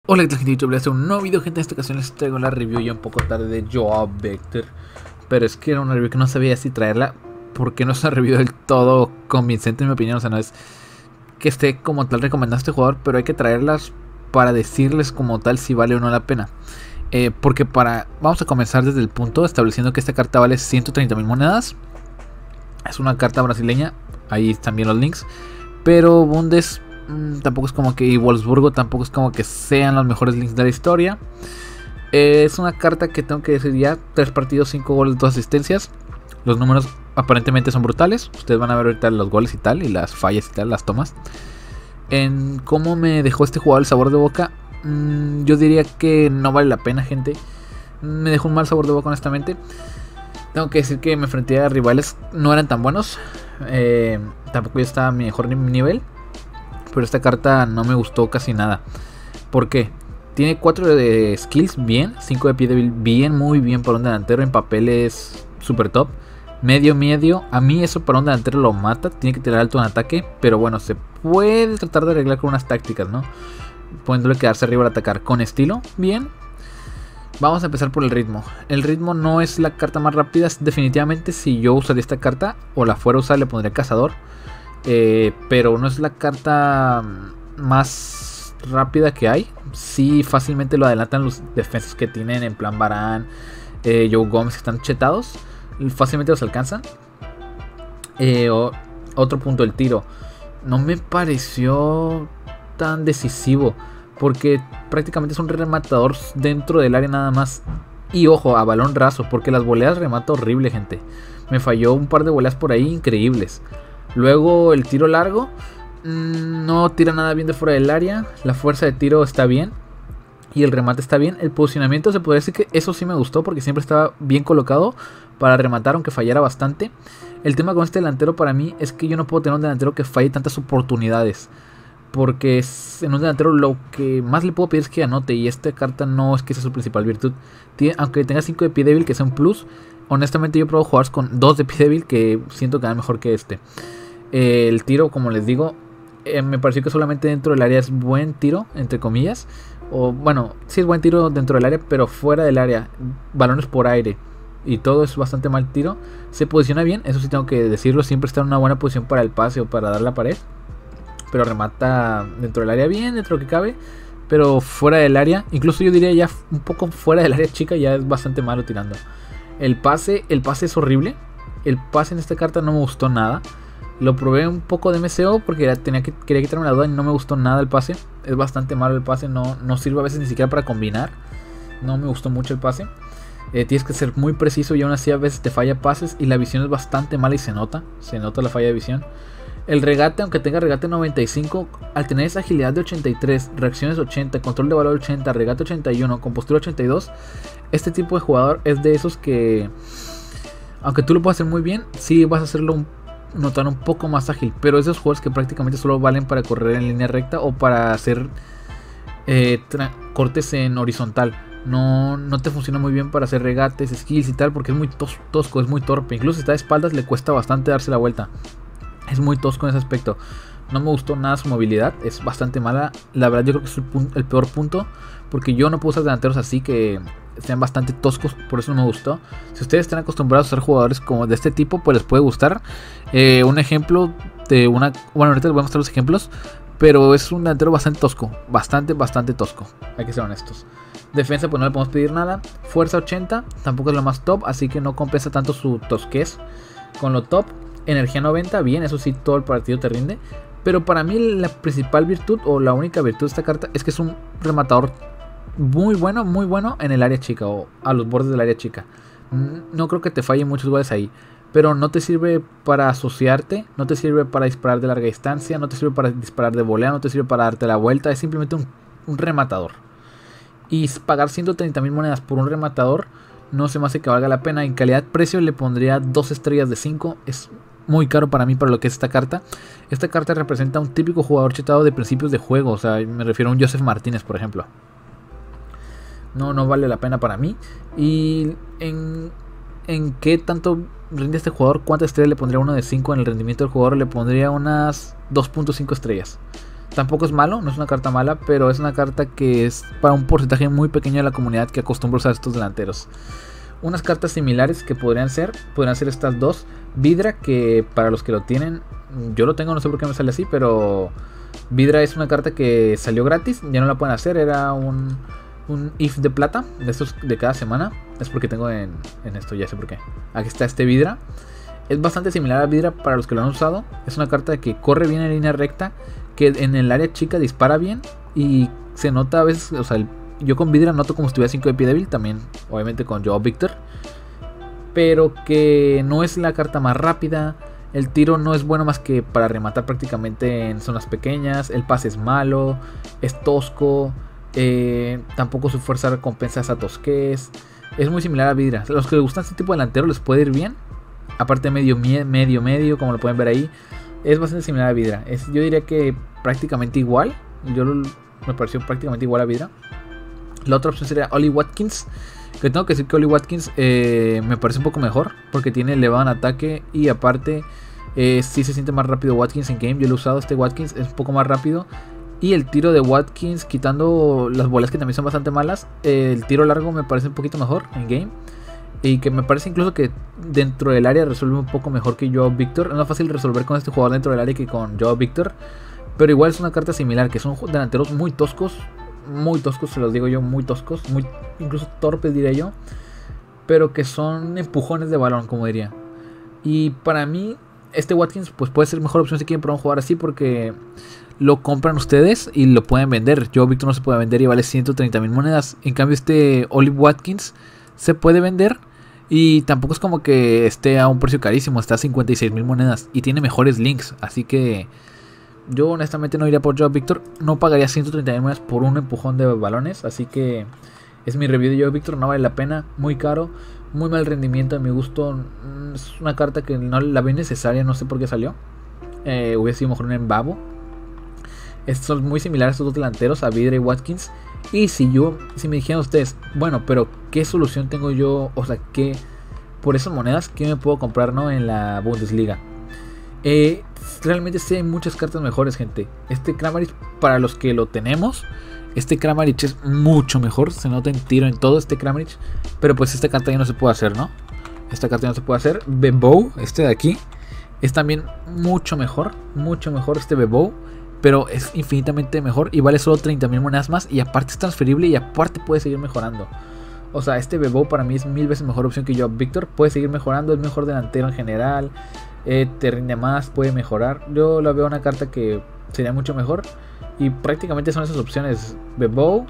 Hola, ¿qué tal, gente de YouTube? Voy a hacer un nuevo video, gente. En esta ocasión les traigo la review ya un poco tarde de Joao Vector. Pero es que era una review que no sabía si traerla, porque no es una review del todo convincente en mi opinión. O sea, no es que esté como tal recomendando a este jugador, pero hay que traerlas para decirles como tal si vale o no la pena. Vamos a comenzar desde el punto estableciendo que esta carta vale 130.000 monedas. Es una carta brasileña, ahí están bien los links. Pero Bundes tampoco es como que, y Wolfsburgo tampoco es como que sean los mejores links de la historia. Es una carta que tengo que decir ya: 3 partidos, 5 goles, 2 asistencias. Los números aparentemente son brutales. Ustedes van a ver ahorita los goles y tal, y las fallas y tal, las tomas. En cómo me dejó este jugador el sabor de boca, yo diría que no vale la pena, gente. Me dejó un mal sabor de boca, honestamente. Tengo que decir que me enfrenté a rivales no eran tan buenos. Tampoco yo estaba a mi mejor nivel. Pero esta carta no me gustó casi nada. ¿Por qué? Tiene 4 de skills bien, 5 de pie débil bien, muy bien para un delantero. En papel es super top. Medio. A mí eso para un delantero lo mata. Tiene que tirar alto en ataque. Pero bueno, se puede tratar de arreglar con unas tácticas, ¿no? Pudiéndole quedarse arriba al atacar. Con estilo, bien. Vamos a empezar por el ritmo. El ritmo no es la carta más rápida. Definitivamente si yo usaría esta carta o la fuera a usar, le pondría cazador. Pero no es la carta más rápida que hay. Sí, fácilmente lo adelantan los defensas que tienen, en plan Varane, Joe Gómez, que están chetados. Fácilmente los alcanzan. Otro punto, el tiro. No me pareció tan decisivo, porque prácticamente es un rematador dentro del área nada más. Y ojo, a balón raso, porque las voleas remata horrible, gente. Me falló un par de voleas por ahí increíbles. Luego el tiro largo, no tira nada bien de fuera del área. La fuerza de tiro está bien y el remate está bien. El posicionamiento, se podría decir que eso sí me gustó, porque siempre estaba bien colocado para rematar, aunque fallara bastante. El tema con este delantero para mí es que yo no puedo tener un delantero que falle tantas oportunidades, porque en un delantero lo que más le puedo pedir es que anote, y esta carta no es que sea su principal virtud. Aunque tenga 5 de pie débil, que sea un plus, honestamente yo pruebo jugadores con 2 de pie débil que siento que van mejor que este. El tiro, como les digo, me pareció que solamente dentro del área es buen tiro, entre comillas. O bueno, sí es buen tiro dentro del área, pero fuera del área, balones por aire y todo es bastante mal tiro. Se posiciona bien, eso sí tengo que decirlo. Siempre está en una buena posición para el pase o para dar la pared, pero remata dentro del área bien, dentro de lo que cabe. Pero fuera del área, incluso yo diría ya un poco fuera del área chica, ya es bastante malo tirando. El pase es horrible. El pase en esta carta no me gustó nada. Lo probé un poco de MCO porque quería quitarme la duda y no me gustó nada el pase. Es bastante malo el pase, no sirve a veces ni siquiera para combinar. No me gustó mucho el pase. Tienes que ser muy preciso y aún así a veces te falla pases y la visión es bastante mala y se nota la falla de visión. El regate, aunque tenga regate 95, al tener esa agilidad de 83, reacciones 80, control de valor 80, regate 81, compostura 82, este tipo de jugador es de esos que, aunque tú lo puedas hacer muy bien, sí vas a hacerlo notar un poco más ágil, pero esos jugadores que prácticamente solo valen para correr en línea recta o para hacer cortes en horizontal. No te funciona muy bien para hacer regates, skills y tal, porque es muy tosco, es muy torpe. Incluso si está de espaldas le cuesta bastante darse la vuelta. Es muy tosco en ese aspecto. No me gustó nada su movilidad, es bastante mala. La verdad yo creo que es el peor punto, porque yo no puedo usar delanteros así que sean bastante toscos, por eso no me gustó. Si ustedes están acostumbrados a usar jugadores como de este tipo, pues les puede gustar. Un ejemplo de una... Bueno, ahorita les voy a mostrar los ejemplos, pero es un delantero bastante tosco, bastante tosco, hay que ser honestos. Defensa, pues no le podemos pedir nada. Fuerza 80, tampoco es lo más top, así que no compensa tanto su tosquez con lo top. Energía 90, bien, eso sí, todo el partido te rinde. Pero para mí la principal virtud, o la única virtud de esta carta, es que es un rematador muy bueno en el área chica o a los bordes del área chica. No creo que te falle muchos goles ahí, pero no te sirve para asociarte, no te sirve para disparar de larga distancia, no te sirve para disparar de volea, no te sirve para darte la vuelta. Es simplemente un rematador. Y pagar 130.000 monedas por un rematador no se me hace que valga la pena. En calidad-precio le pondría 2 estrellas de 5. Es muy caro para mí para lo que es esta carta. Esta carta representa a un típico jugador chetado de principios de juego. O sea, me refiero a un Joseph Martínez, por ejemplo. No vale la pena para mí. Y en qué tanto rinde este jugador, cuántas estrellas le pondría. Uno de 5 en el rendimiento del jugador, le pondría unas 2.5 estrellas. tampoco es malo, no es una carta mala, pero es una carta que es para un porcentaje muy pequeño de la comunidad que acostumbra usar estos delanteros. Unas cartas similares que podrían ser estas dos. Vidra, que para los que lo tienen, yo lo tengo, no sé por qué me sale así, pero Vidra es una carta que salió gratis, ya no la pueden hacer, era un if de plata, de estos de cada semana. Es porque tengo en esto, ya sé por qué. Aquí está este Vidra. Es bastante similar a Vidra para los que lo han usado. Es una carta que corre bien en línea recta, que en el área chica dispara bien y se nota a veces, o sea, yo con Vidra noto como si tuviera 5 de pie débil, también obviamente con Joao Víctor, pero que no es la carta más rápida. El tiro no es bueno más que para rematar prácticamente en zonas pequeñas. El pase es malo, es tosco, tampoco su fuerza recompensa esa tosquez. Es muy similar a Vidra. A los que les gustan este tipo de delantero les puede ir bien. Aparte medio, como lo pueden ver ahí, es bastante similar a Vidra. Yo diría que prácticamente igual. Me pareció prácticamente igual a Vidra. La otra opción sería Oli Watkins, que tengo que decir que Oli Watkins me parece un poco mejor, porque tiene elevado en ataque y aparte sí se siente más rápido Watkins en game. Yo lo he usado, este Watkins es un poco más rápido. Y el tiro de Watkins, quitando las bolas que también son bastante malas, el tiro largo me parece un poquito mejor en game. Y que me parece incluso que dentro del área resuelve un poco mejor que Joao Víctor. Es más fácil resolver con este jugador dentro del área que con Joao Víctor, pero igual es una carta similar, que son delanteros muy toscos, se los digo yo, muy toscos, muy incluso torpes diría yo, pero que son empujones de balón, como diría. Y para mí este Watkins pues puede ser mejor opción si quieren probar un jugador así, porque lo compran ustedes y lo pueden vender. Joao Víctor no se puede vender y vale 130,000 monedas. En cambio este Oli Watkins se puede vender y tampoco es como que esté a un precio carísimo, está a 56,000 monedas y tiene mejores links, así que yo honestamente no iría por Joao Víctor. No pagaría 130,000 monedas por un empujón de balones, así que es mi review de Joao Víctor. No vale la pena, muy caro, muy mal rendimiento a mi gusto. Es una carta que no la veo necesaria, no sé por qué salió. Hubiera sido mejor un Embabo. Estos son muy similares estos dos delanteros, a Vidra y Watkins. Y si me dijeran ustedes, bueno, pero ¿qué solución tengo yo? O sea, ¿qué por esas monedas qué me puedo comprar, no, en la Bundesliga? Realmente sí hay muchas cartas mejores, gente. Este Kramaric, para los que lo tenemos, este Kramaric es mucho mejor. Se nota en tiro en todo este Kramaric. Pero pues esta carta ya no se puede hacer, ¿no? Esta carta ya no se puede hacer. Bebo, este de aquí, es también mucho mejor este Bebo, pero es infinitamente mejor y vale solo 30,000 monedas más. Y aparte es transferible y aparte puede seguir mejorando. O sea, este Bebo para mí es 1000 veces mejor opción que Joao Víctor. Puede seguir mejorando, es mejor delantero en general. Te rinde más, puede mejorar. Yo la veo una carta que sería mucho mejor. Y prácticamente son esas opciones: Bebo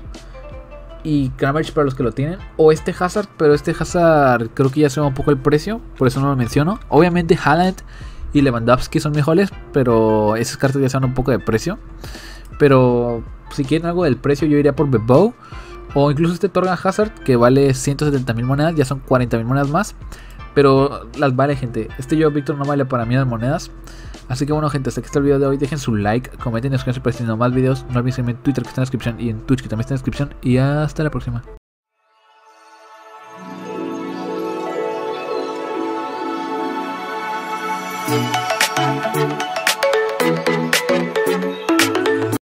y Kramaric para los que lo tienen. O este Hazard, pero este Hazard creo que ya se va un poco el precio, por eso no lo menciono. Obviamente Haaland y Lewandowski son mejores, pero esas cartas ya se van un poco de precio. Pero si quieren algo del precio, yo iría por Bebo. O incluso este Torgan Hazard, que vale 170,000 monedas, ya son 40,000 monedas más. Pero las vale, gente. Este Joao Víctor no vale para mí las monedas. Así que bueno, gente, hasta aquí está el video de hoy. Dejen su like, comenten y suscríbanse para seguir más videos. No olviden seguirme en Twitter, que está en la descripción, y en Twitch, que también está en la descripción. Y hasta la próxima.